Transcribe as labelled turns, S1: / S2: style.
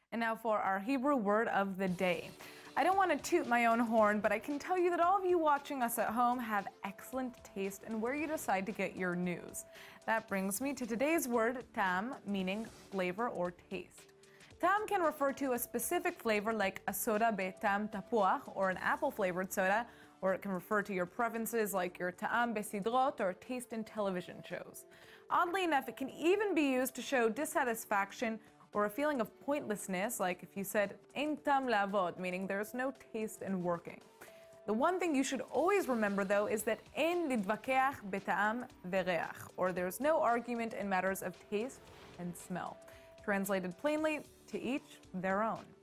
S1: And now for our Hebrew word of the day. I don't want to toot my own horn, but I can tell you that all of you watching us at home have excellent taste in where you decide to get your news. That brings me to today's word, tam, meaning flavor or taste. Tam can refer to a specific flavor like a soda betam tapuach or an apple-flavored soda, or it can refer to your preferences like your ta'am besidrot or taste in television shows. Oddly enough, it can even be used to show dissatisfaction or a feeling of pointlessness, like if you said ein tam lavod, meaning there's no taste in working. The one thing you should always remember, though, is that ein lidvakeach beta'am vereach, or there's no argument in matters of taste and smell. Translated plainly, to each their own.